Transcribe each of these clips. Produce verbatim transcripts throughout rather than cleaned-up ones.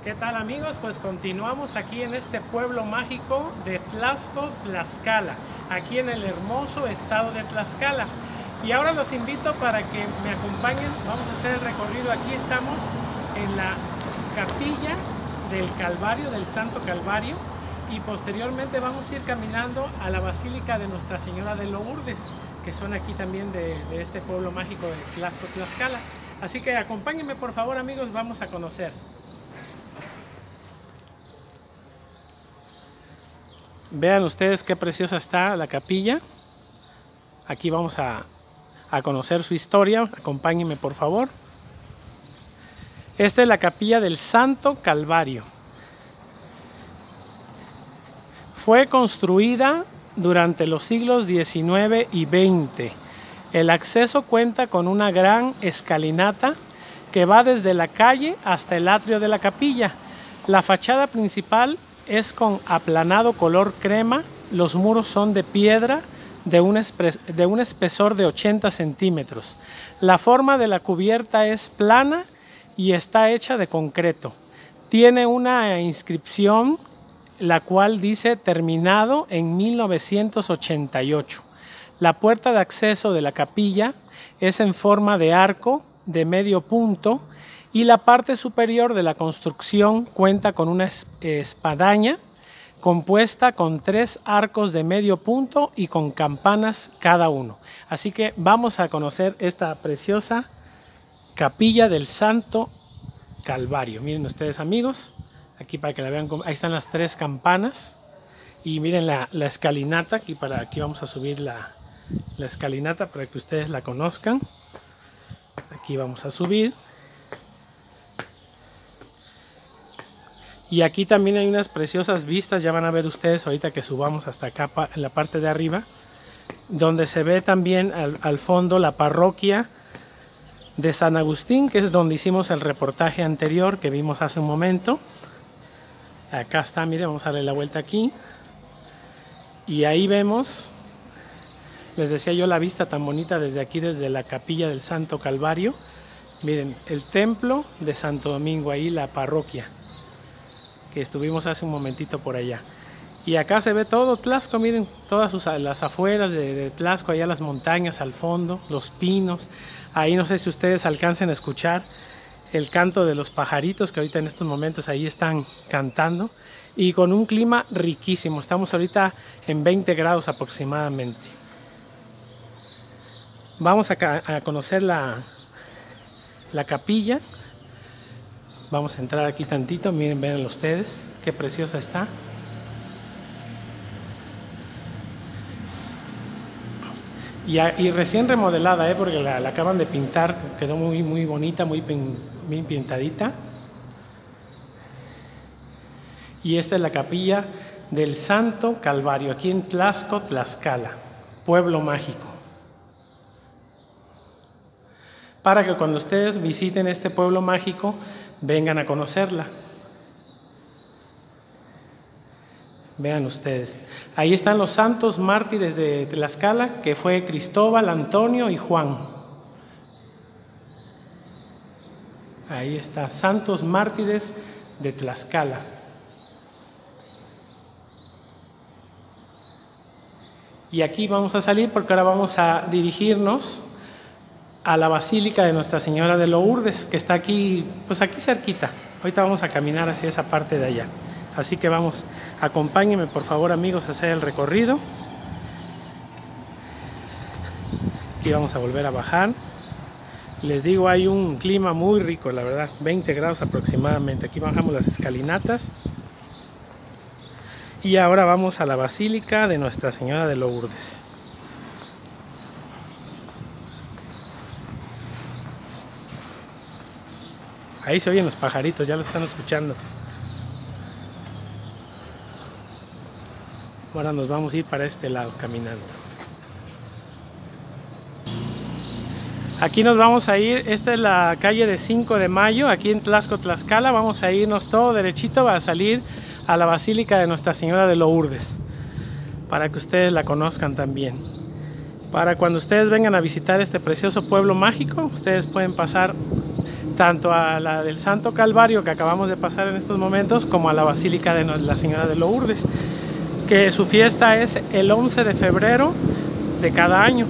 ¿Qué tal, amigos? Pues continuamos aquí en este pueblo mágico de Tlaxco, Tlaxcala, aquí en el hermoso estado de Tlaxcala. Y ahora los invito para que me acompañen, vamos a hacer el recorrido. Aquí estamos en la capilla del Calvario, del Santo Calvario, y posteriormente vamos a ir caminando a la Basílica de Nuestra Señora de Lourdes, que son aquí también de, de este pueblo mágico de Tlaxco, Tlaxcala. Así que acompáñenme, por favor, amigos, vamos a conocer. Vean ustedes qué preciosa está la capilla. Aquí vamos a, a conocer su historia. Acompáñenme, por favor. Esta es la capilla del Santo Calvario. Fue construida durante los siglos diecinueve y veinte. El acceso cuenta con una gran escalinata que va desde la calle hasta el atrio de la capilla. La fachada principal es con aplanado color crema. Los muros son de piedra de un, de un espesor de ochenta centímetros. La forma de la cubierta es plana y está hecha de concreto. Tiene una inscripción la cual dice terminado en mil novecientos ochenta y ocho. La puerta de acceso de la capilla es en forma de arco de medio punto y la parte superior de la construcción cuenta con una espadaña compuesta con tres arcos de medio punto y con campanas cada uno. Así que vamos a conocer esta preciosa capilla del Santo Calvario. Miren ustedes, amigos, aquí para que la vean, ahí están las tres campanas y miren la, la escalinata. Aquí, para, aquí vamos a subir la, la escalinata para que ustedes la conozcan. Aquí vamos a subir. Y aquí también hay unas preciosas vistas, ya van a ver ustedes ahorita que subamos hasta acá en la parte de arriba, donde se ve también al, al fondo la parroquia de San Agustín, que es donde hicimos el reportaje anterior que vimos hace un momento. Acá está, miren, vamos a darle la vuelta aquí. Y ahí vemos, les decía yo, la vista tan bonita desde aquí, desde la capilla del Santo Calvario. Miren, el templo de Santo Domingo, ahí la parroquia, que estuvimos hace un momentito por allá. Y acá se ve todo Tlaxco, miren, todas sus, las afueras de, de Tlaxco, allá las montañas al fondo, los pinos. Ahí no sé si ustedes alcancen a escuchar el canto de los pajaritos que ahorita en estos momentos ahí están cantando. Y con un clima riquísimo, estamos ahorita en veinte grados aproximadamente. Vamos a, a conocer la, la capilla. Vamos a entrar aquí tantito, miren, vean ustedes qué preciosa está. Y, a, y recién remodelada, ¿eh? Porque la, la acaban de pintar, quedó muy, muy bonita, muy, pin, muy pintadita. Y esta es la capilla del Santo Calvario, aquí en Tlaxco, Tlaxcala, pueblo mágico. Para que cuando ustedes visiten este pueblo mágico, vengan a conocerla. Vean ustedes, ahí están los santos mártires de Tlaxcala, que fue Cristóbal, Antonio y Juan. Ahí está, santos mártires de Tlaxcala. Y aquí vamos a salir porque ahora vamos a dirigirnos a la Basílica de Nuestra Señora de Lourdes, que está aquí, pues aquí cerquita. Ahorita vamos a caminar hacia esa parte de allá. Así que vamos, acompáñenme por favor, amigos, a hacer el recorrido. Aquí vamos a volver a bajar. Les digo, hay un clima muy rico, la verdad, veinte grados aproximadamente. Aquí bajamos las escalinatas. Y ahora vamos a la Basílica de Nuestra Señora de Lourdes. Ahí se oyen los pajaritos, ya lo están escuchando. Ahora nos vamos a ir para este lado caminando. Aquí nos vamos a ir, esta es la calle de cinco de mayo, aquí en Tlaxco, Tlaxcala. Vamos a irnos todo derechito para salir a la Basílica de Nuestra Señora de Lourdes, para que ustedes la conozcan también. Para cuando ustedes vengan a visitar este precioso pueblo mágico, ustedes pueden pasar tanto a la del Santo Calvario que acabamos de pasar en estos momentos, como a la Basílica de la Señora de Lourdes, que su fiesta es el once de febrero de cada año.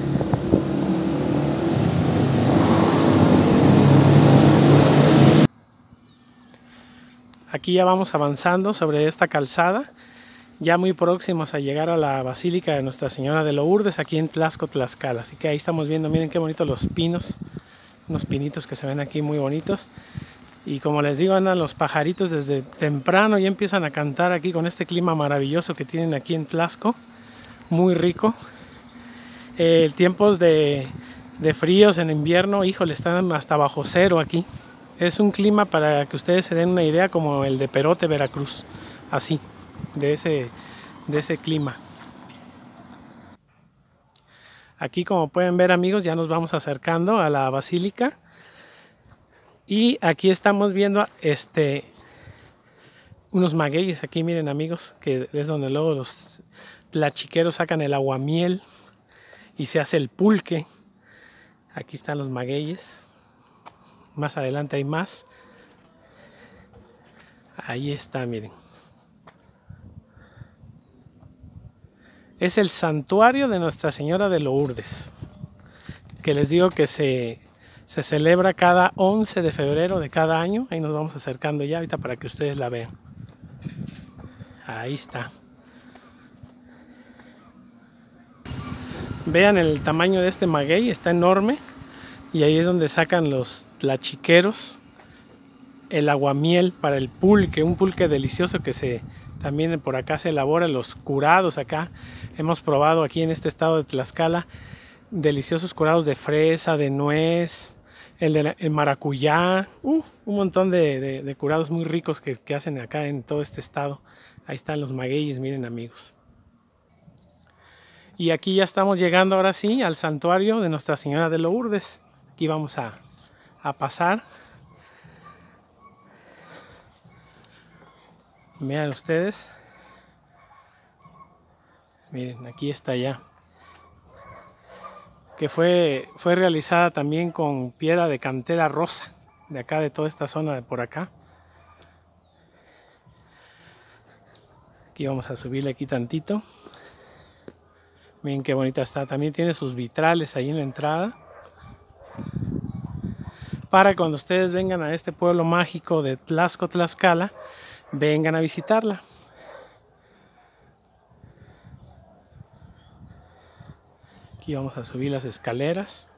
Aquí ya vamos avanzando sobre esta calzada, ya muy próximos a llegar a la Basílica de Nuestra Señora de Lourdes, aquí en Tlaxco, Tlaxcala. Así que ahí estamos viendo, miren qué bonitos los pinos, unos pinitos que se ven aquí muy bonitos. Y como les digo, andan los pajaritos desde temprano y empiezan a cantar aquí con este clima maravilloso que tienen aquí en Tlaxco, muy rico. Eh, tiempos de, de fríos en invierno, híjole, están hasta bajo cero aquí. Es un clima, para que ustedes se den una idea, como el de Perote, Veracruz, así, de ese, de ese clima. Aquí, como pueden ver, amigos, ya nos vamos acercando a la basílica. Y aquí estamos viendo este, unos magueyes. Aquí miren, amigos, que es donde luego los tlachiqueros sacan el aguamiel y se hace el pulque. Aquí están los magueyes. Más adelante hay más. Ahí está, miren. Es el santuario de Nuestra Señora de Lourdes, que les digo que se, se celebra cada once de febrero de cada año. Ahí nos vamos acercando ya ahorita para que ustedes la vean. Ahí está. Vean el tamaño de este maguey, está enorme. Y ahí es donde sacan los tlachiqueros el aguamiel para el pulque, un pulque delicioso que se también por acá se elabora, los curados acá. Hemos probado aquí en este estado de Tlaxcala deliciosos curados de fresa, de nuez, el de la, el maracuyá, uh, un montón de, de, de curados muy ricos que, que hacen acá en todo este estado. Ahí están los magueyes, miren, amigos. Y aquí ya estamos llegando ahora sí al santuario de Nuestra Señora de Lourdes. Aquí vamos a, a pasar. Vean ustedes. Miren, aquí está ya. Que fue, fue realizada también con piedra de cantera rosa. De acá, de toda esta zona de por acá. Aquí vamos a subirle aquí tantito. Miren qué bonita está. También tiene sus vitrales ahí en la entrada. Para cuando ustedes vengan a este pueblo mágico de Tlaxco, Tlaxcala, vengan a visitarla. Aquí vamos a subir las escaleras.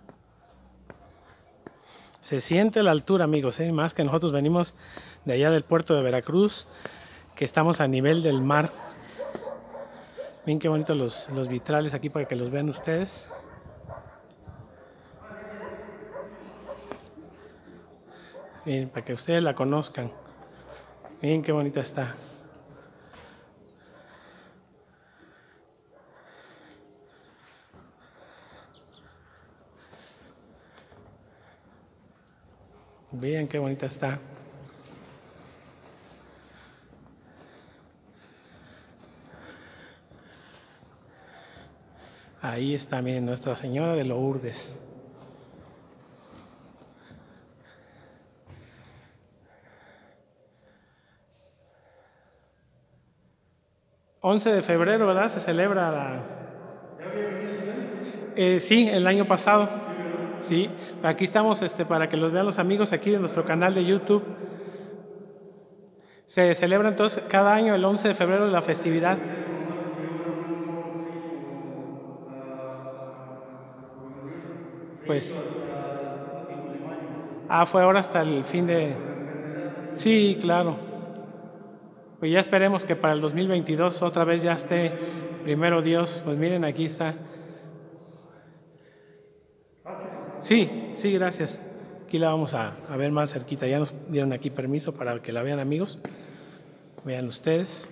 Se siente la altura, amigos, ¿eh? Más que nosotros venimos de allá del puerto de Veracruz, que estamos a nivel del mar. Miren qué bonitos los, los vitrales aquí para que los vean ustedes. Miren, para que ustedes la conozcan. Miren qué bonita está. Vean qué bonita está. Ahí está, miren, Nuestra Señora de Lourdes. once de febrero, ¿verdad? Se celebra la... Eh, sí, el año pasado. Sí, aquí estamos este, para que los vean los amigos aquí de nuestro canal de YouTube. Se celebra entonces cada año el once de febrero la festividad. Pues... Ah, fue ahora hasta el fin de... Sí, claro. Pues ya esperemos que para el dos mil veintidós otra vez ya esté primero Dios. Pues miren, aquí está. Sí, sí, gracias. Aquí la vamos a, a ver más cerquita. Ya nos dieron aquí permiso para que la vean, amigos. Vean ustedes.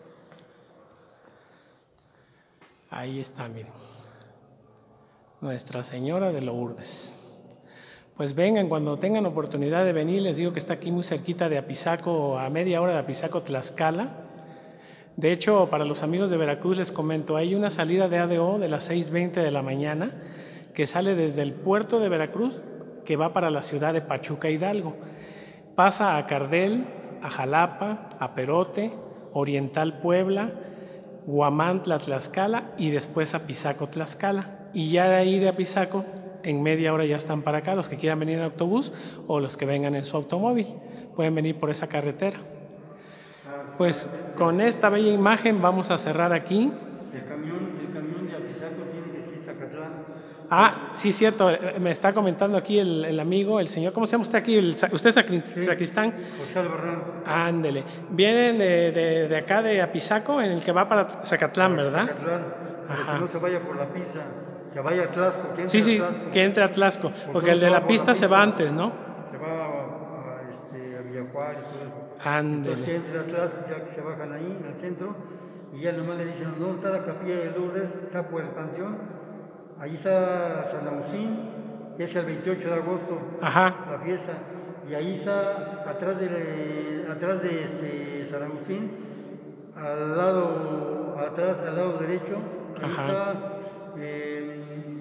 Ahí está, miren. Nuestra Señora de Lourdes. Pues vengan, cuando tengan oportunidad de venir, les digo que está aquí muy cerquita de Apizaco, a media hora de Apizaco, Tlaxcala. De hecho, para los amigos de Veracruz les comento, hay una salida de A D O de las seis veinte de la mañana que sale desde el puerto de Veracruz que va para la ciudad de Pachuca, Hidalgo. Pasa a Cardel, a Jalapa, a Perote, Oriental Puebla, Huamantla, Tlaxcala y después a Pisaco, Tlaxcala. Y ya de ahí de Apizaco, en media hora ya están para acá, los que quieran venir en autobús o los que vengan en su automóvil. Pueden venir por esa carretera. Pues con esta bella imagen vamos a cerrar aquí. El camión, el camión de Apizaco tiene que ser Zacatlán. Ah, sí, cierto, me está comentando aquí el, el amigo, el señor, ¿cómo se llama usted aquí? El, ¿Usted es sacristán? Sí, José Albarrán. Ándele. Vienen de, de, de acá de Apizaco, en el que va para Zacatlán, ¿verdad? Zacatlán, Ajá. que no se vaya por la pista, que vaya a Tlaxco. Que Sí, sí, Tlaxco. que entre a Tlaxco, porque el de la pista se va antes, ¿no? Se va a, a, este, a Villajuárez y todo eso. Ándele. Entonces que entre a Tlaxco, ya que se bajan ahí, en el centro, y ya nomás le dicen, ¿dónde está la capilla de Lourdes? Está por el panteón. Allí está San Agustín, que es el veintiocho de agosto, Ajá. la fiesta. Y ahí está, atrás de, atrás de este, San Agustín, al lado, atrás, al lado derecho, ahí Ajá. está eh,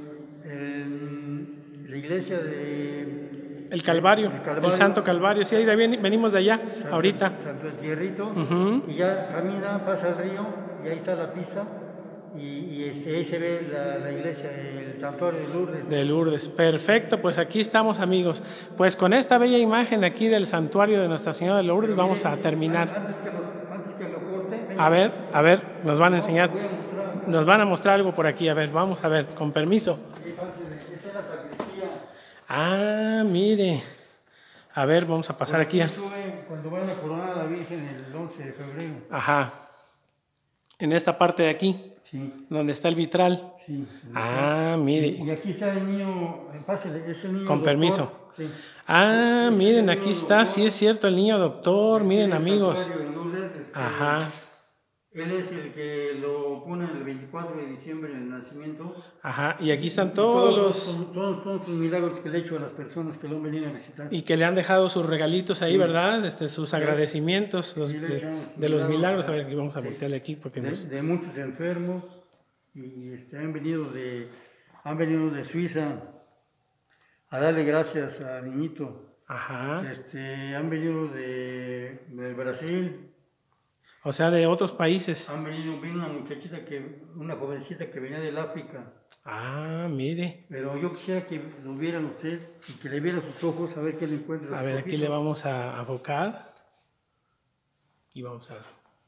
el, la iglesia de... El Calvario, el, Calvario, el Santo Calvario, sí, ahí de, venimos de allá, Santo, ahorita. Santo Entierrito, uh-huh. Y ya camina, pasa el río, y ahí está la pista. Y, y este, ahí se ve la, la iglesia, el santuario de Lourdes. De Lourdes, perfecto, pues aquí estamos, amigos. Pues con esta bella imagen aquí del santuario de Nuestra Señora de Lourdes Pero vamos mire, a terminar. Antes que, los, antes que lo corte, a ver, a ver, nos van a enseñar, a nos van a mostrar algo por aquí, a ver, vamos a ver, con permiso. Esa es la sacristía. Ah, mire, a ver, vamos a pasar aquí. Cuando van a coronar a la Virgen el once de febrero. Ajá, en esta parte de aquí. Sí. ¿Dónde está el vitral? Sí. Ah, mire. Y aquí está el niño, pásale, es el niño Con doctor. permiso. Sí. Ah, es miren, aquí está, doctor. Sí es cierto, el niño doctor, miren, el amigos. Lourdes, este, ajá. Él es el que lo pone el veinticuatro de diciembre en el nacimiento. Ajá, y aquí están todos, todos los... Son, son, son sus milagros que le he hecho a las personas que lo han venido a visitar. Y que le han dejado sus regalitos ahí, sí. ¿Verdad? Este, sus sí. agradecimientos los, sí, de, de los milagros. A ver, aquí vamos a voltearle aquí. Porque de, nos... de muchos enfermos. Y este, han, venido de, han venido de Suiza a darle gracias al niñito. Ajá. Este, han venido de, de Brasil. O sea, de otros países. Han venido, vino una muchachita, que, una jovencita que venía del África. Ah, mire. Pero yo quisiera que lo vieran usted y que le viera sus ojos a ver qué le encuentra. A ver, aquí le vamos a enfocar. Y vamos a...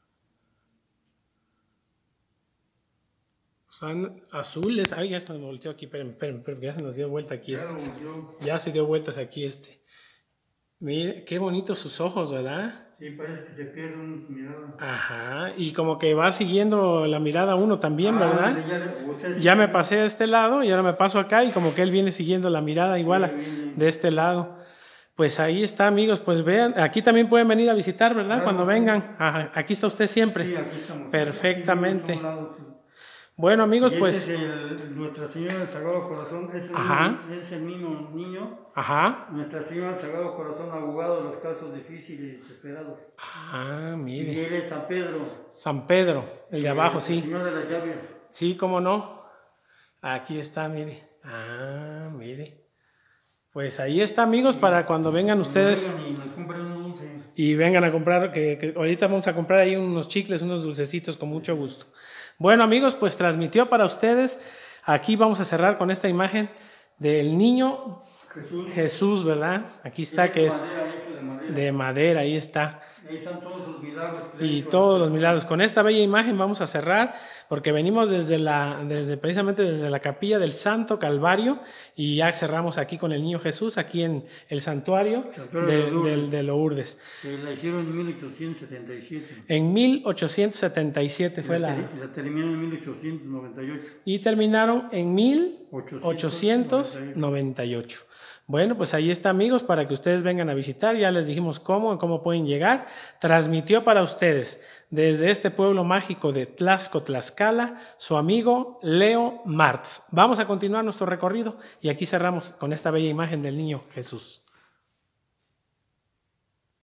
Son azules. Ay, ya se nos volteó aquí. Esperen, esperen, esperen, ya se nos dio vuelta aquí este. Ya se dio vueltas aquí este. Mire, qué bonitos sus ojos, ¿verdad? Sí, parece que se pierde uno su mirada. Ajá, y como que va siguiendo la mirada uno también, ah, ¿verdad? Ya, o sea, ya me pasé a este lado y ahora me paso acá y como que él viene siguiendo la mirada igual a, de este lado. Pues ahí está, amigos, pues vean, aquí también pueden venir a visitar, ¿verdad? Claro, cuando vengan. Ajá, aquí está usted siempre. Sí, aquí estamos. Perfectamente. Aquí lado, sí. Bueno, amigos, y pues... Es el, Nuestra Señora del Sagrado Corazón, es el, Ajá. Mismo, es el mismo niño. Ajá. Nuestra Señora del Sagrado Corazón, abogado de los casos difíciles y desesperados. Ah, mire. Y él es San Pedro. San Pedro, el de abajo, el sí. El Señor de las llaves. Sí, cómo no. Aquí está, mire. Ah, mire. Pues ahí está, amigos, sí. Para cuando vengan ustedes. Vengan y nos compren un dulce. Y vengan a comprar, que, que ahorita vamos a comprar ahí unos chicles, unos dulcecitos con mucho gusto. Bueno, amigos, pues transmitió para ustedes. Aquí vamos a cerrar con esta imagen del niño Jesús, Jesús, ¿verdad? Aquí está, que es de madera, de madera, ahí está. Ahí están todos sus milagros. Y todos los milagros. Con esta bella imagen vamos a cerrar, porque venimos desde la, desde, precisamente desde la capilla del Santo Calvario, y ya cerramos aquí con el Niño Jesús, aquí en el santuario, santuario de, de, Lourdes. de, de Lourdes. Que la hicieron en mil ochocientos setenta y siete. En mil ochocientos setenta y siete fue la... La terminaron en mil ochocientos noventa y ocho. Y terminaron en mil ochocientos noventa y ocho. Bueno, pues ahí está, amigos, para que ustedes vengan a visitar. Ya les dijimos cómo, cómo pueden llegar. Transmitió para ustedes desde este pueblo mágico de Tlaxco, Tlaxcala, su amigo Leo Martz. Vamos a continuar nuestro recorrido y aquí cerramos con esta bella imagen del Niño Jesús.